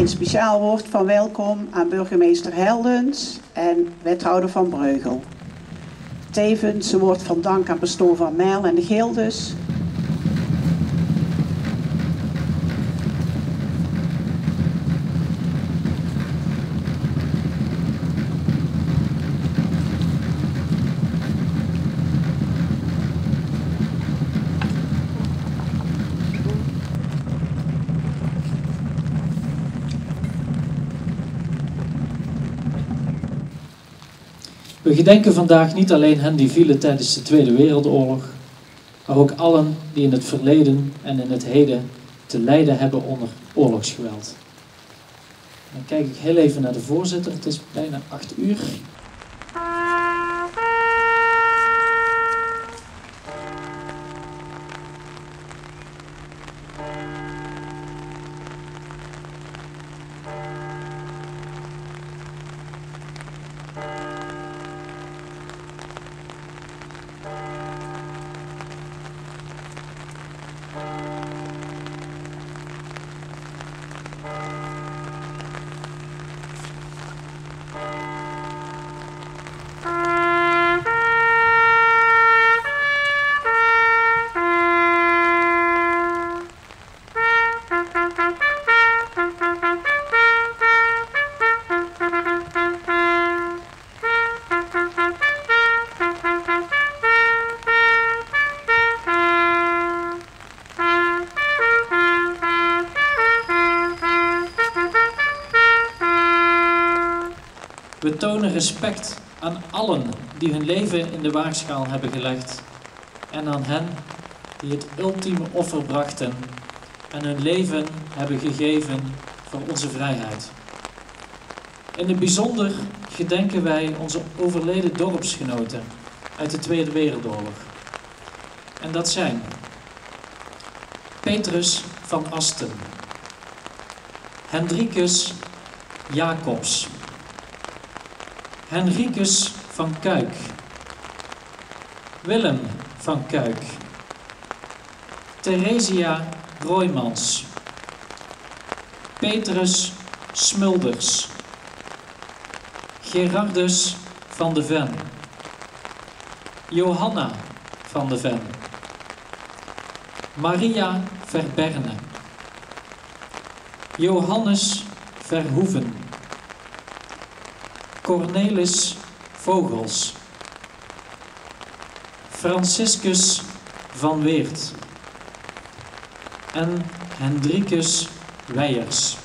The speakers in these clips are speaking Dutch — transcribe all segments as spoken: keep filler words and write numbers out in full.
een speciaal woord van welkom aan burgemeester Heldens en wethouder Van Breugel. Tevens een woord van dank aan pastoor Van Mijl en de Gildes. We gedenken vandaag niet alleen hen die vielen tijdens de Tweede Wereldoorlog, maar ook allen die in het verleden en in het heden te lijden hebben onder oorlogsgeweld. Dan kijk ik heel even naar de voorzitter, het is bijna acht uur. We tonen respect aan allen die hun leven in de waagschaal hebben gelegd en aan hen die het ultieme offer brachten en hun leven hebben gegeven voor onze vrijheid. In het bijzonder gedenken wij onze overleden dorpsgenoten uit de Tweede Wereldoorlog. En dat zijn Petrus van Asten, Hendrikus Jacobs, Henricus van Kuik, Willem van Kuik, Theresia Roymans, Petrus Smulders, Gerardus van de Ven, Johanna van de Ven, Maria Verberne, Johannes Verhoeven, Cornelis Vogels, Franciscus van Weert en Hendrikus Weijers.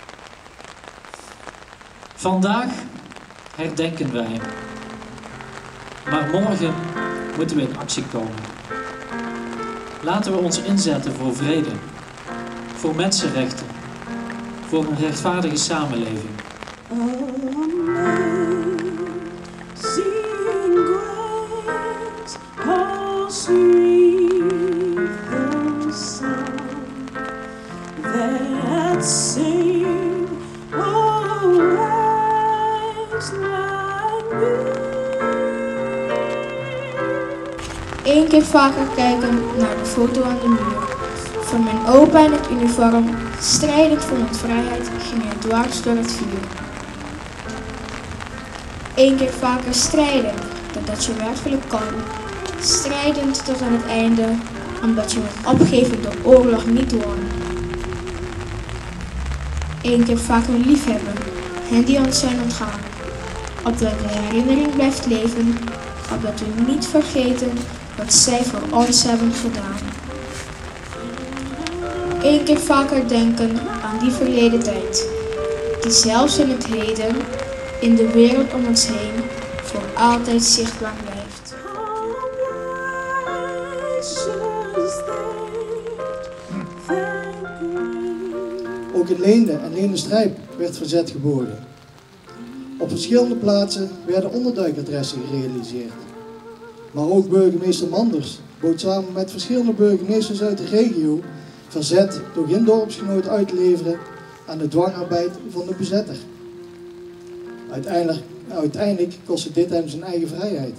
Vandaag herdenken wij, maar morgen moeten we in actie komen. Laten we ons inzetten voor vrede, voor mensenrechten, voor een rechtvaardige samenleving. Eén keer vaker kijken naar de foto aan de muur. Van mijn opa in het uniform, strijdend voor mijn vrijheid, ging hij dwars door het vuur. Eén keer vaker strijden, totdat je werkelijk kan. Strijdend tot aan het einde, omdat je met opgeven de oorlog niet won. Eén keer vaker liefhebben, hen die ons zijn ontgaan. Opdat de herinnering blijft leven, opdat we niet vergeten wat zij voor ons hebben gedaan. Eén keer vaker denken aan die verleden tijd, die zelfs in het heden, in de wereld om ons heen, voor altijd zichtbaar blijft. Ook in Leende en Leende-Strijp werd verzet geboden. Op verschillende plaatsen werden onderduikadressen gerealiseerd. Maar ook burgemeester Manders bood samen met verschillende burgemeesters uit de regio verzet door geen dorpsgenoot uit te leveren aan de dwangarbeid van de bezetter. Uiteindelijk, uiteindelijk kostte dit hem zijn eigen vrijheid.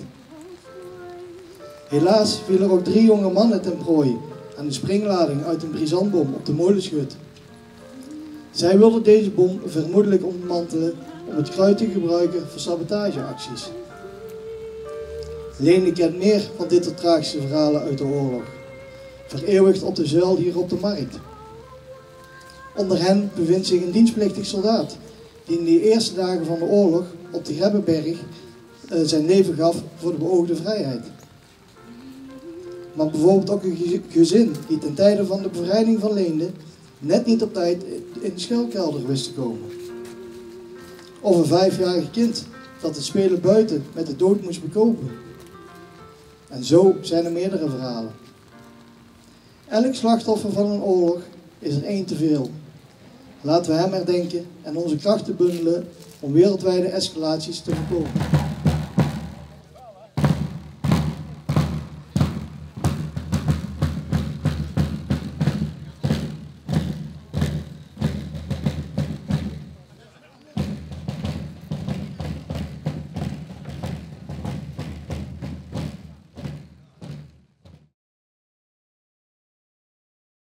Helaas vielen er ook drie jonge mannen ten prooi aan de springlading uit een brisantbom op de Molenschut. Zij wilden deze bom vermoedelijk ontmantelen om het kruid te gebruiken voor sabotageacties. Leende kent meer van dit soort tragische verhalen uit de oorlog, vereeuwigd op de zuil hier op de markt. Onder hen bevindt zich een dienstplichtig soldaat, die in de eerste dagen van de oorlog op de Grebbeberg uh, zijn leven gaf voor de beoogde vrijheid. Maar bijvoorbeeld ook een gezin die ten tijde van de bevrijding van Leende net niet op tijd in de schuilkelder wist te komen. Of een vijfjarig kind dat het spelen buiten met de dood moest bekopen. En zo zijn er meerdere verhalen. Elk slachtoffer van een oorlog is er één te veel. Laten we hem herdenken en onze krachten bundelen om wereldwijde escalaties te voorkomen.